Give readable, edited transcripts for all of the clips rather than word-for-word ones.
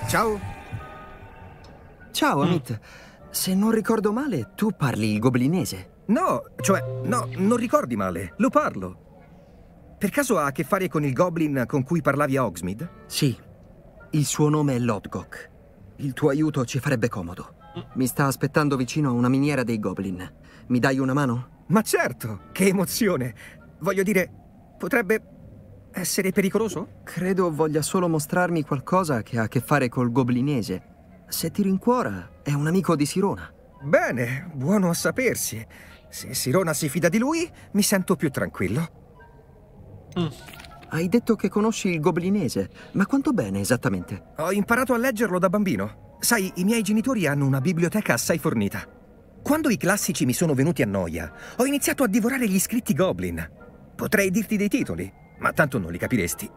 Ciao. Ciao, Amit. Se non ricordo male, tu parli il goblinese. No, non ricordi male. Lo parlo. Per caso ha a che fare con il goblin con cui parlavi a Hogsmeade? Sì. Il suo nome è Lodgok. Il tuo aiuto ci farebbe comodo. Mi sta aspettando vicino a una miniera dei goblin. Mi dai una mano? Ma certo! Che emozione! Voglio dire, potrebbe essere pericoloso? Credo voglia solo mostrarmi qualcosa che ha a che fare col goblinese. Se ti rincuora, è un amico di Sirona. Bene, buono a sapersi. Se Sirona si fida di lui, mi sento più tranquillo. Hai detto che conosci il goblinese, ma quanto bene esattamente? Ho imparato a leggerlo da bambino. Sai, i miei genitori hanno una biblioteca assai fornita. Quando i classici mi sono venuti a noia, ho iniziato a divorare gli scritti Goblin. Potrei dirti dei titoli, ma tanto non li capiresti.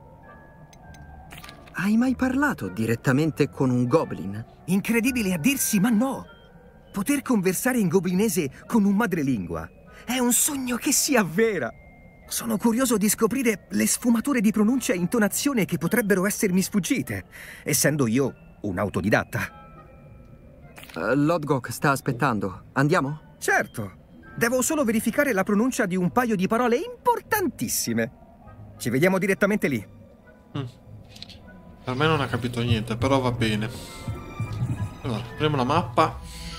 Hai mai parlato direttamente con un goblin? Incredibile a dirsi, ma no! Poter conversare in goblinese con un madrelingua è un sogno che si avvera. Sono curioso di scoprire le sfumature di pronuncia e intonazione che potrebbero essermi sfuggite, essendo io un autodidatta. Lodgok sta aspettando. Andiamo? Certo. Devo solo verificare la pronuncia di un paio di parole importantissime. Ci vediamo direttamente lì. Per me non ha capito niente, però va bene. Allora, apriamo la mappa.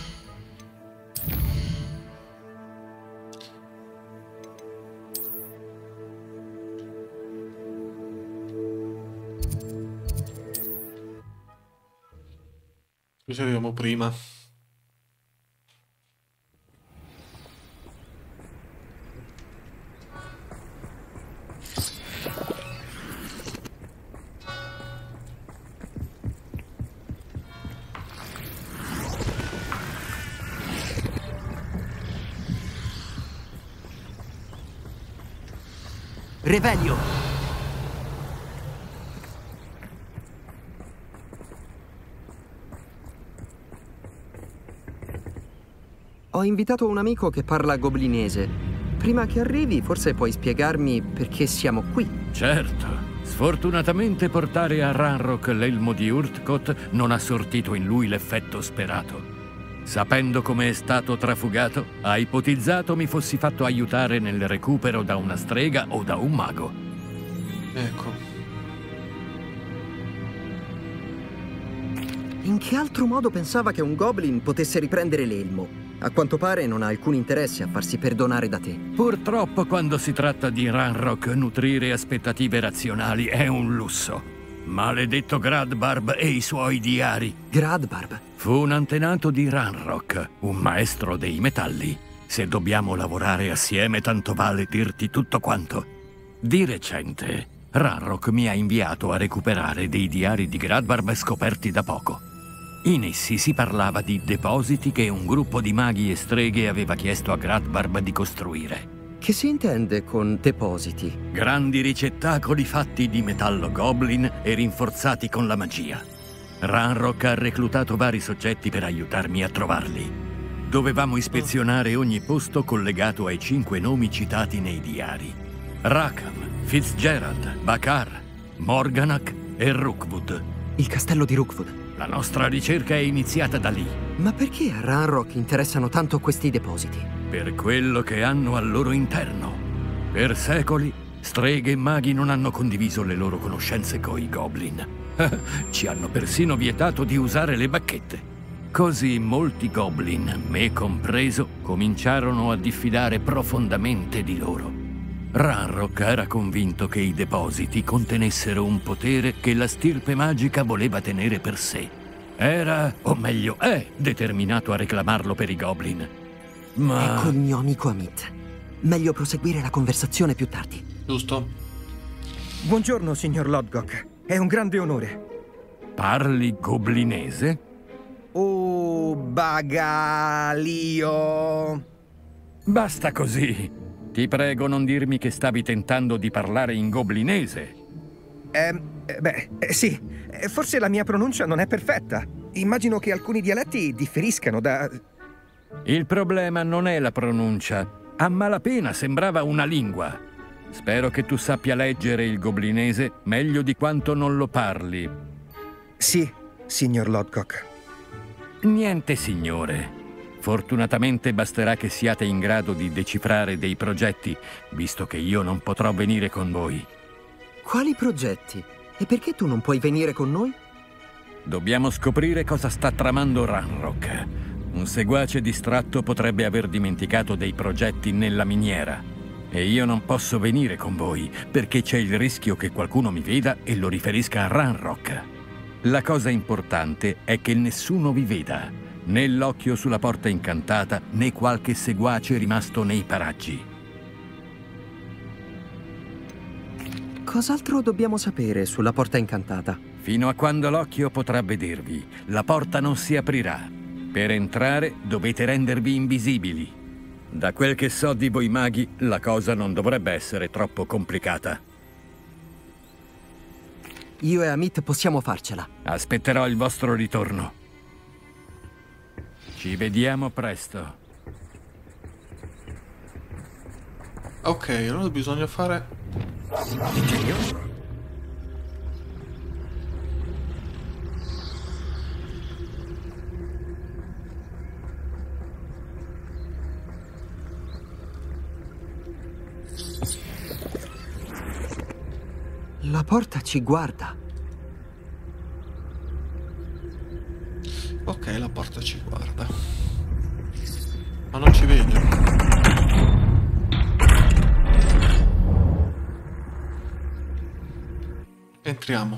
Così arriviamo prima. Revelio! Ho invitato un amico che parla goblinese. Prima che arrivi, forse puoi spiegarmi perché siamo qui. Certo. Sfortunatamente portare a Ranrock l'elmo di Urtkot non ha sortito in lui l'effetto sperato. Sapendo come è stato trafugato, ha ipotizzato mi fossi fatto aiutare nel recupero da una strega o da un mago. Ecco. In che altro modo pensava che un goblin potesse riprendere l'elmo? A quanto pare non ha alcun interesse a farsi perdonare da te. Purtroppo quando si tratta di Ranrock, nutrire aspettative razionali è un lusso. Maledetto Gradbarb e i suoi diari. Gradbarb? Fu un antenato di Ranrock, un maestro dei metalli. Se dobbiamo lavorare assieme, tanto vale dirti tutto quanto. Di recente, Ranrock mi ha inviato a recuperare dei diari di Gradbarb scoperti da poco. In essi si parlava di depositi che un gruppo di maghi e streghe aveva chiesto a Gradbarb di costruire. Che si intende con depositi? Grandi ricettacoli fatti di metallo goblin e rinforzati con la magia. Ranrock ha reclutato vari soggetti per aiutarmi a trovarli. Dovevamo ispezionare ogni posto collegato ai 5 nomi citati nei diari: Rackham, Fitzgerald, Bakar, Morganach e Rookwood. Il castello di Rookwood. La nostra ricerca è iniziata da lì. Ma perché a Ranrock interessano tanto questi depositi? Per quello che hanno al loro interno. Per secoli, streghe e maghi non hanno condiviso le loro conoscenze coi goblin. Ci hanno persino vietato di usare le bacchette. Così molti goblin, me compreso, cominciarono a diffidare profondamente di loro. Ranrock era convinto che i depositi contenessero un potere che la stirpe magica voleva tenere per sé. Era, o meglio è, determinato a reclamarlo per i goblin. Ma... Ecco il mio amico Amit. Meglio proseguire la conversazione più tardi. Giusto? Buongiorno, signor Lodgok. È un grande onore. Parli goblinese? Oh, bagalio. Basta così. Ti prego, non dirmi che stavi tentando di parlare in goblinese. Sì. Forse la mia pronuncia non è perfetta. Immagino che alcuni dialetti differiscano da... Il problema non è la pronuncia. A malapena sembrava una lingua. Spero che tu sappia leggere il goblinese meglio di quanto non lo parli. Sì, signor Lodgok? Niente, signore. Fortunatamente basterà che siate in grado di decifrare dei progetti, visto che io non potrò venire con voi. Quali progetti? E perché tu non puoi venire con noi? Dobbiamo scoprire cosa sta tramando Ranrock. Un seguace distratto potrebbe aver dimenticato dei progetti nella miniera. E io non posso venire con voi, perché c'è il rischio che qualcuno mi veda e lo riferisca a Ranrock. La cosa importante è che nessuno vi veda. Né l'occhio sulla porta incantata, né qualche seguace rimasto nei paraggi. Cos'altro dobbiamo sapere sulla porta incantata? Fino a quando l'occhio potrà vedervi, la porta non si aprirà. Per entrare dovete rendervi invisibili. Da quel che so di voi maghi, la cosa non dovrebbe essere troppo complicata. Io e Amit possiamo farcela. Aspetterò il vostro ritorno. Ci vediamo presto. Ok, allora bisogna fare... Ingegnoso. La porta ci guarda. Ok, la porta ci guarda. Ma non ci vede. Entriamo.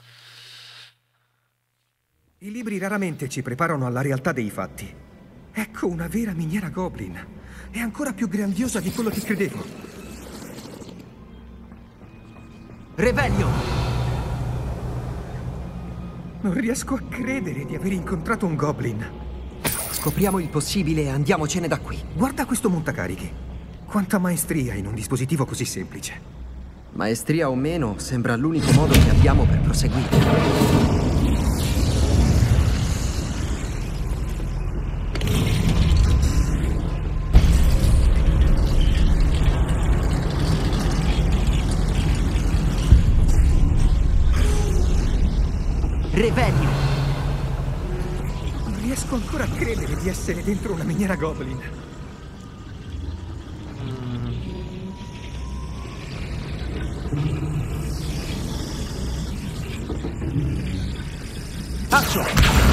I libri raramente ci preparano alla realtà dei fatti. Ecco una vera miniera Goblin. È ancora più grandiosa di quello che credevo. Revelio! Non riesco a credere di aver incontrato un Goblin. Scopriamo il possibile e andiamocene da qui. Guarda questo montacarichi. Quanta maestria in un dispositivo così semplice. Maestria o meno, sembra l'unico modo che abbiamo per proseguire. Revelio! Non riesco ancora a credere di essere dentro una miniera Goblin. Accio!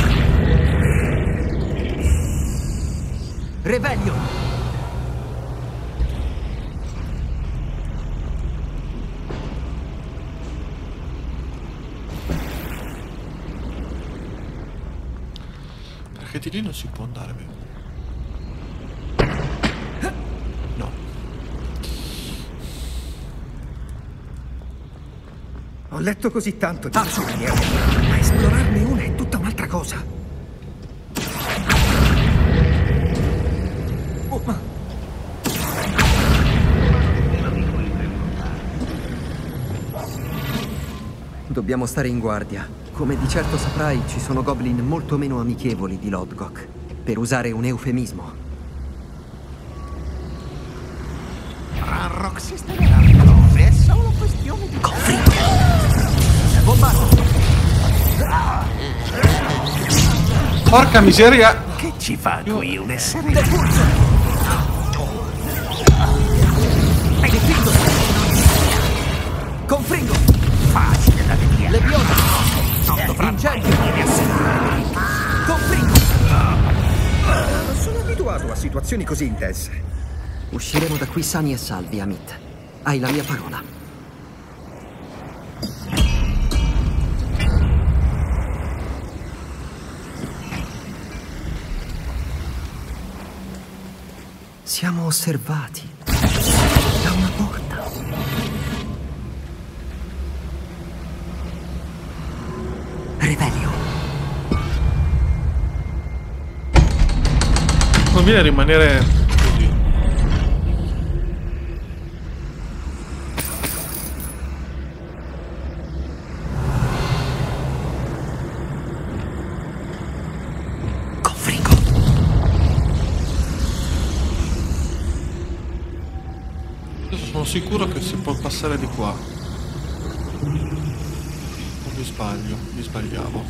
Revelio! Perché di lì non si può andare, vero? No. Ho letto così tanto di queste miniere, ma esplorarne una è tutta un'altra cosa. Oh, ma... Dobbiamo stare in guardia. Come di certo saprai, ci sono goblin molto meno amichevoli di Lodgok, per usare un eufemismo. Ranrock sistemerà le cose, è solo questione di... Conflitto! Bombardo! Porca miseria! Che ci fa qui un essere... Depulso! Defitto! Confringo! facile da vedere. Leviona! Non dovrà mai venire a salvare. Confringo! Sono abituato a situazioni così intense. Usciremo da qui sani e salvi, Amit. Hai la mia parola. Siamo osservati da una porta. Revelio. Conviene rimanere così. Confringo. Adesso sono sicuro che si può passare di qua. mi sbaglio, mi sbagliavo.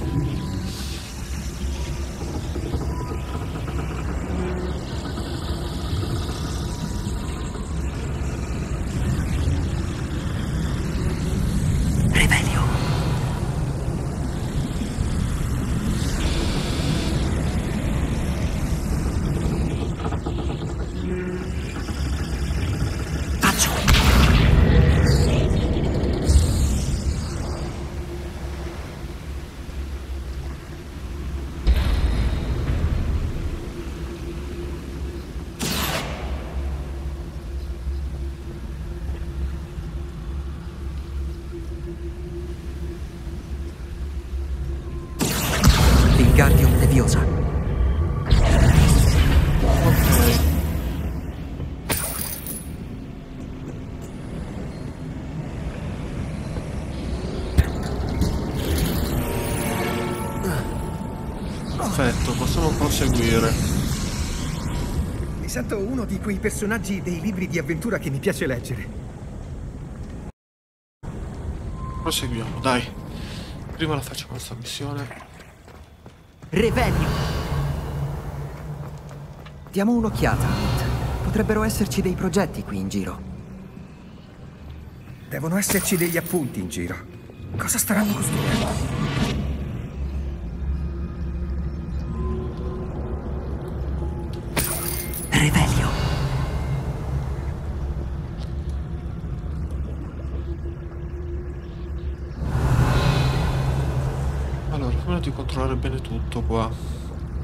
Revelio. Faccio. Wingardium Leviosa. Perfetto, possiamo proseguire. Mi sento uno di quei personaggi dei libri di avventura che mi piace leggere. Proseguiamo, dai. Prima la facciamo questa missione. Revelio. Diamo un'occhiata. Potrebbero esserci dei progetti qui in giro. Devono esserci degli appunti in giro. Cosa staranno costruendo? Revelio. Allora, prima di controllare bene tutto qua.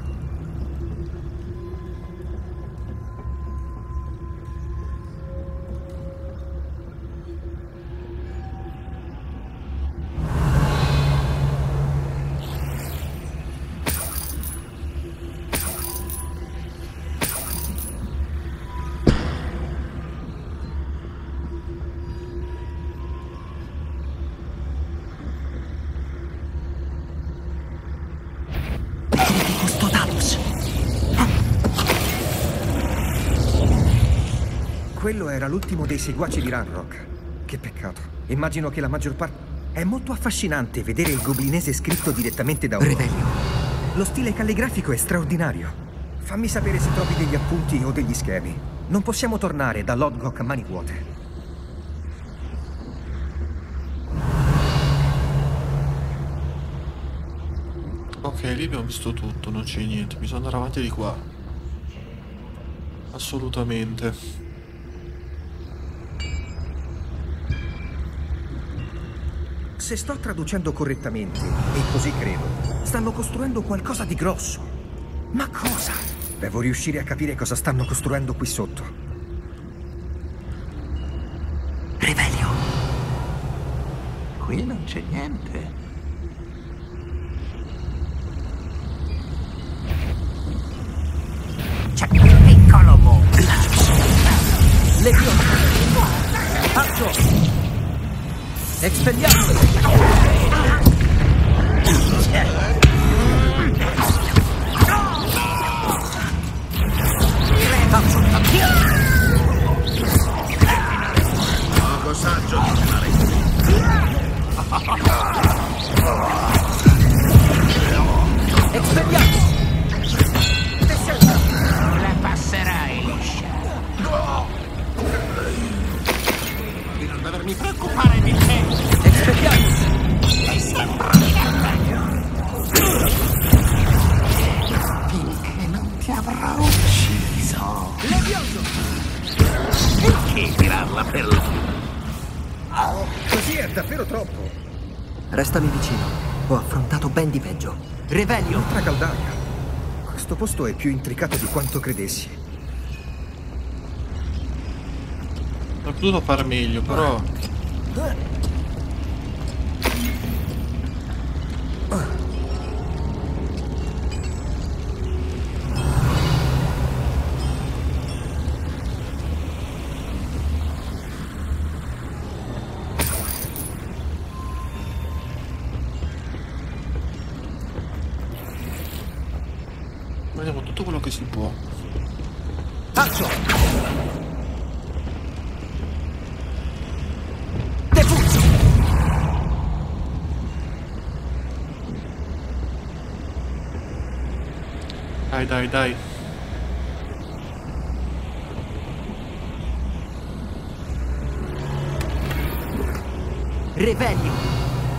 Custodamus. Quello era l'ultimo dei seguaci di Ranrock. Che peccato. Immagino che la maggior parte... È molto affascinante vedere il goblinese scritto direttamente da un... Revelio. Lo stile calligrafico è straordinario. Fammi sapere se trovi degli appunti o degli schemi. Non possiamo tornare da Lodgok a mani vuote. Ok, lì abbiamo visto tutto, non c'è niente. Bisogna andare avanti di qua. Assolutamente. Se sto traducendo correttamente, e così credo, stanno costruendo qualcosa di grosso. Ma cosa? Devo riuscire a capire cosa stanno costruendo qui sotto. Revelio. Qui non c'è niente. C'è un piccolo mondo. Leviosa. Faccio. Expelliarmus. Poco saggio di fare. Expelliarmus. La passerai liscia. Di non dovermi preoccupare di te. Expelliarmus. Sei sempre finché non ti avrò ucciso. Levioso. Perché tirarla per là? Così è davvero troppo. Restami vicino. Ho affrontato ben di peggio. Revelio. Ultra Caldaria. Questo posto è più intricato di quanto credessi. Ho potuto fare meglio, però... Vediamo tutto quello che si può. Faccio. Defuzzo. Dai, dai, dai. Revelio.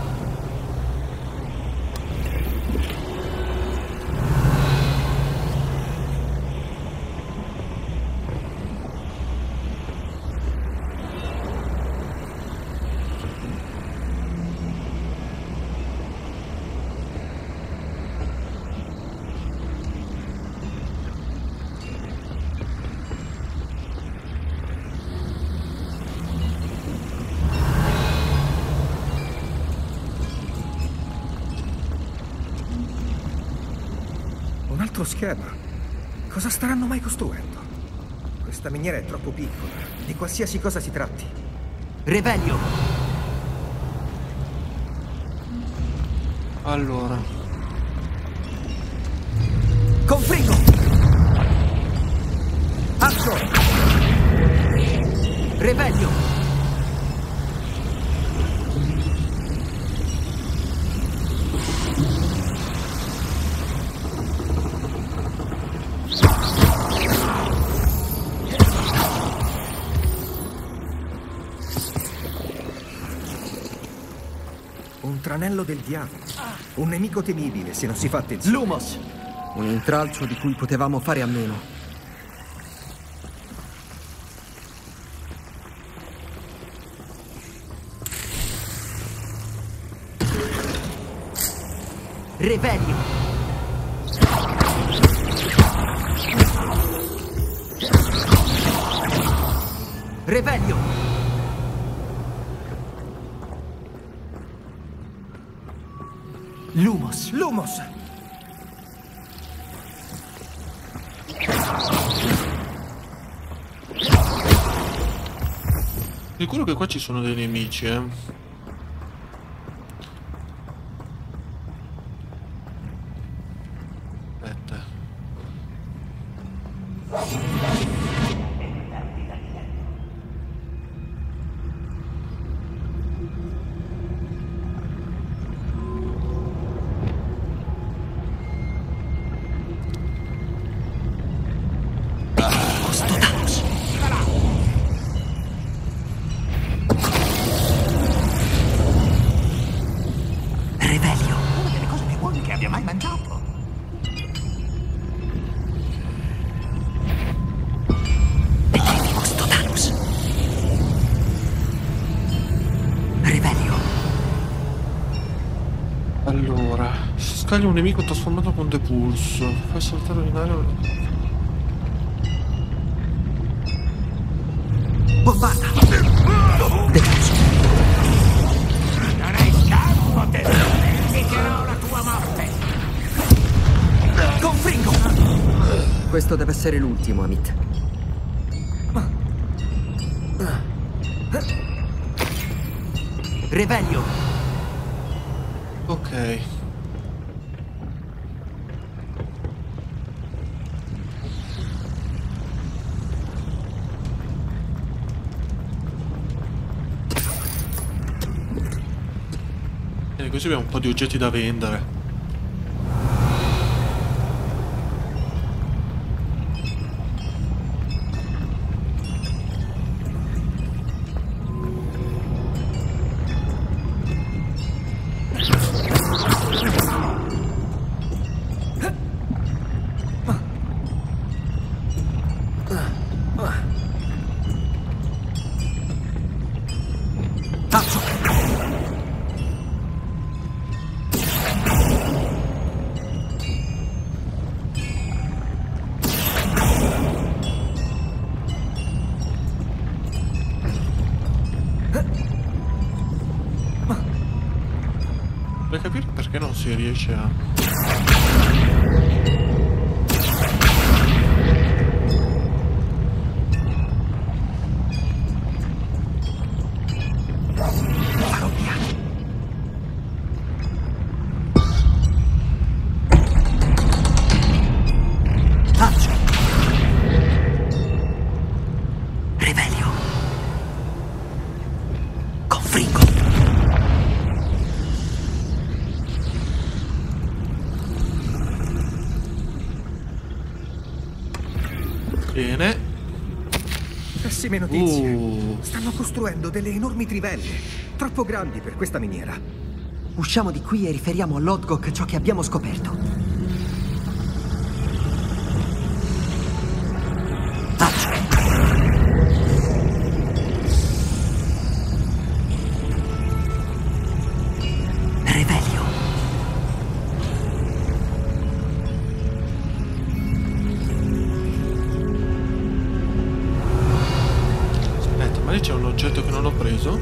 Un altro schema. Cosa staranno mai costruendo? Questa miniera è troppo piccola, di qualsiasi cosa si tratti. Revelio. Allora. Confringo! Azzo! Revelio. Un tranello del diavolo. Un nemico temibile se non si fa attenzione. Lumos. Un intralcio di cui potevamo fare a meno. Revelio. Revelio. Lumos. Lumos! Sicuro che qua ci sono dei nemici, eh. Aspetta. Revelio. Una delle cose più buone che abbia mai mangiato. Beneficus totalus. Revelio. Allora. Scaglia un nemico trasformato con depulso. Fai saltare in aria. Bombarda. Depulso. Non hai scampo, tesoro. Indicherò la tua morte. Confringo. Questo deve essere l'ultimo, Amit. Revelio. Ok. Bene, così abbiamo un po' di oggetti da vendere. Azzo. Vorrei capire perché non si riesce a... Farò piano. Azzo. Revelio. Confringo. Pessime notizie. Stanno costruendo delle enormi trivelle, troppo grandi per questa miniera. Usciamo di qui e riferiamo a Lodgok ciò che abbiamo scoperto. Revelio. Aspetta, ma lì c'è un oggetto che non ho preso?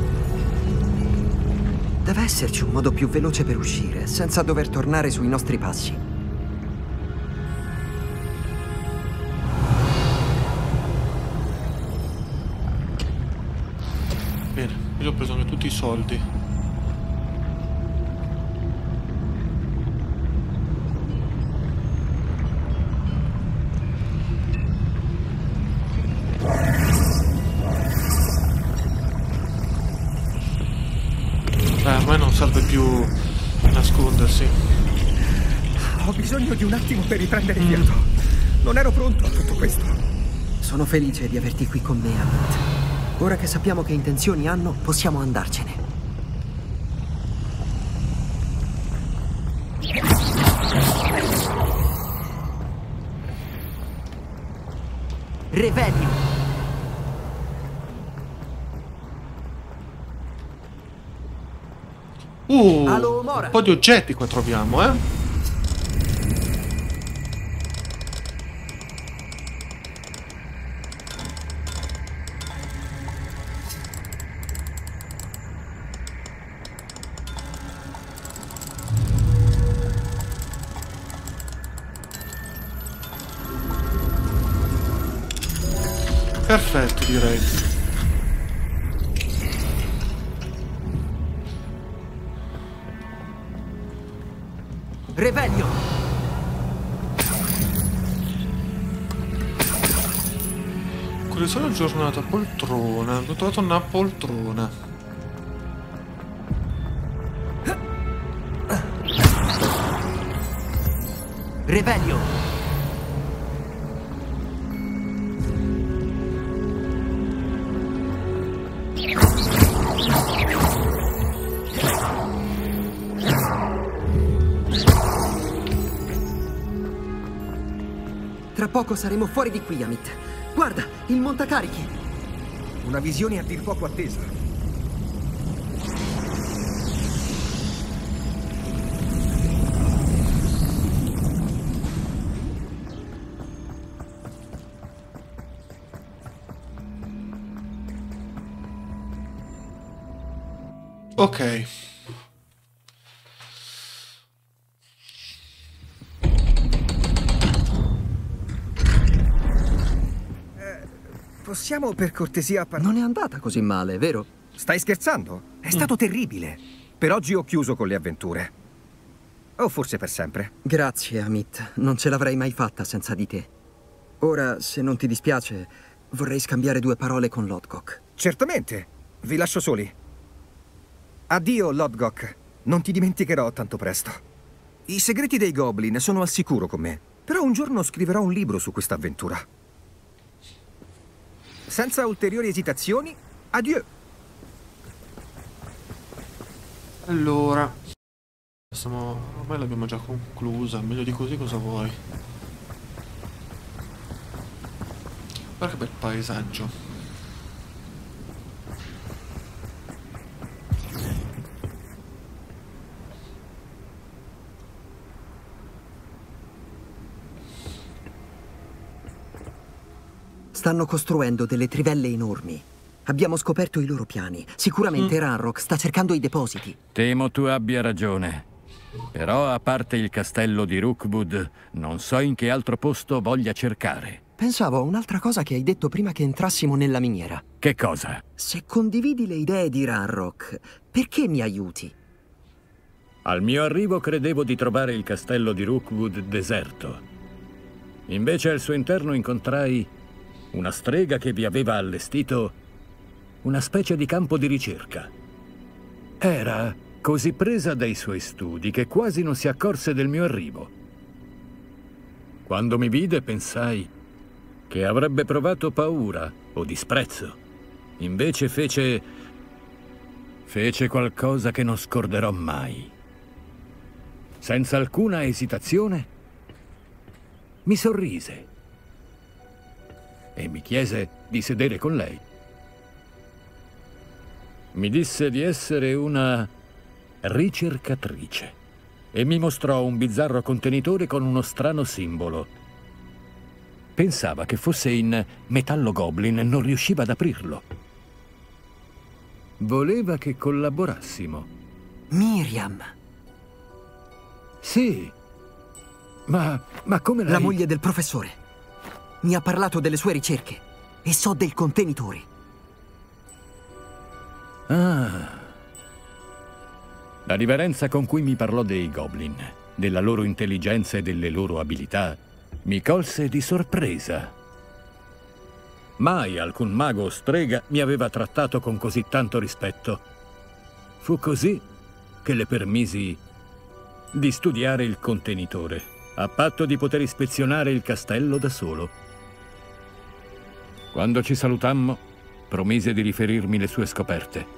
Deve esserci un modo più veloce per uscire, senza dover tornare sui nostri passi. Bene, io ho preso anche tutti i soldi. Ormai non serve più nascondersi. Ho bisogno di un attimo per riprendere fiato. Non ero pronto a tutto questo. Sono felice di averti qui con me, Amit. Ora che sappiamo che intenzioni hanno, possiamo andarcene. Revelio. Allo, Mora. Un po' di oggetti qua troviamo, eh? Perfetto, direi. Revelio. Quelle sono giornata poltrona. Ho trovato una poltrona. Revelio. Tra poco saremo fuori di qui, Amit. Guarda, il montacarichi. Una visione a dir poco attesa. Ok. Possiamo per cortesia parlare? Non è andata così male, vero? Stai scherzando? È stato terribile. Per oggi ho chiuso con le avventure. O forse per sempre. Grazie, Amit. Non ce l'avrei mai fatta senza di te. Ora, se non ti dispiace, vorrei scambiare 2 parole con Lodgok. Certamente. Vi lascio soli. Addio, Lodgok. Non ti dimenticherò tanto presto. I segreti dei Goblin sono al sicuro con me. Però un giorno scriverò un libro su questa avventura. Senza ulteriori esitazioni, adieu. Allora, ormai l'abbiamo già conclusa. Meglio di così cosa vuoi? Guarda che bel paesaggio. Stanno costruendo delle trivelle enormi. Abbiamo scoperto i loro piani. Sicuramente Ranrock sta cercando i depositi. Temo tu abbia ragione. Però, a parte il castello di Rookwood, non so in che altro posto voglia cercare. Pensavo a un'altra cosa che hai detto prima che entrassimo nella miniera. Che cosa? Se condividi le idee di Ranrock, perché mi aiuti? Al mio arrivo credevo di trovare il castello di Rookwood deserto. Invece al suo interno incontrai una strega che vi aveva allestito una specie di campo di ricerca. Era così presa dai suoi studi che quasi non si accorse del mio arrivo. Quando mi vide pensai: che avrebbe provato paura o disprezzo. Invece fece qualcosa che non scorderò mai. Senza alcuna esitazione, mi sorrise e mi chiese di sedere con lei. Mi disse di essere una ricercatrice e mi mostrò un bizzarro contenitore con uno strano simbolo. Pensava che fosse in metallo goblin e non riusciva ad aprirlo. Voleva che collaborassimo. Miriam. Sì, ma come lei... La moglie del professore. Mi ha parlato delle sue ricerche e so del contenitore. Ah. La riverenza con cui mi parlò dei goblin, della loro intelligenza e delle loro abilità, mi colse di sorpresa. Mai alcun mago o strega mi aveva trattato con così tanto rispetto. Fu così che le permisi di studiare il contenitore, a patto di poter ispezionare il castello da solo. Quando ci salutammo, promise di riferirmi le sue scoperte.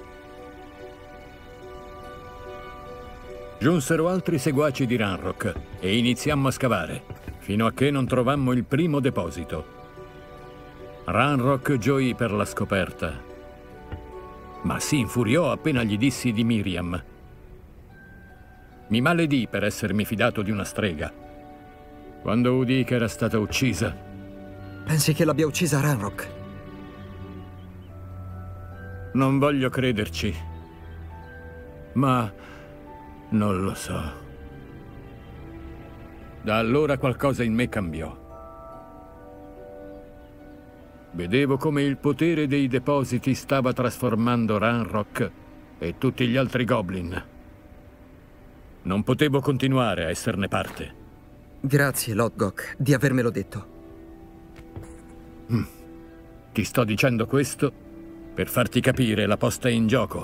Giunsero altri seguaci di Ranrock e iniziammo a scavare, fino a che non trovammo il primo deposito. Ranrock gioì per la scoperta, ma si infuriò appena gli dissi di Miriam. Mi maledì per essermi fidato di una strega. Quando udì che era stata uccisa... Pensi che l'abbia uccisa Ranrock? Non voglio crederci, ma non lo so. Da allora qualcosa in me cambiò. Vedevo come il potere dei depositi stava trasformando Ranrock e tutti gli altri goblin. Non potevo continuare a esserne parte. Grazie, Lodgok, di avermelo detto. Ti sto dicendo questo per farti capire la posta in gioco.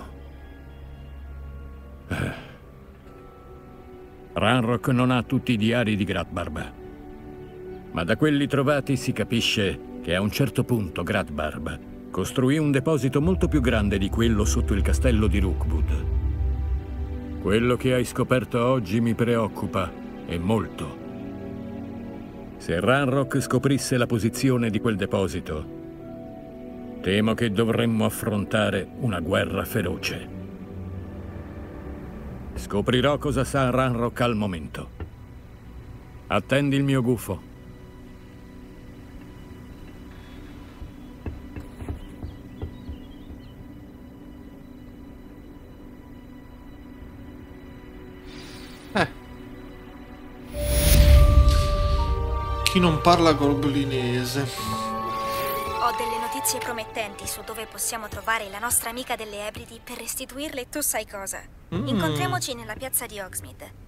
Ranrock non ha tutti i diari di Gradbarb, ma da quelli trovati si capisce che a un certo punto Gradbarb costruì un deposito molto più grande di quello sotto il castello di Rookwood. Quello che hai scoperto oggi mi preoccupa, e molto. Se Ranrock scoprisse la posizione di quel deposito, temo che dovremmo affrontare una guerra feroce. Scoprirò cosa sa Ranrock al momento. Attendi il mio gufo. Chi non parla goblinese? Ho delle notizie promettenti su dove possiamo trovare la nostra amica delle Ebridi per restituirle tu sai cosa. Incontriamoci nella piazza di Hogsmeade.